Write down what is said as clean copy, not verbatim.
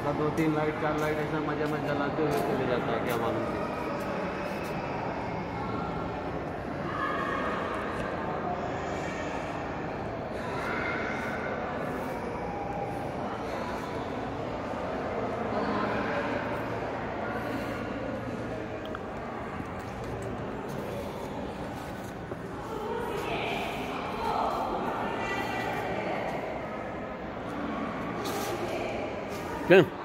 और 2-3 light 4 light ऐसा मजे में जलाते हुए चले जाता है, क्या मालूम। क्या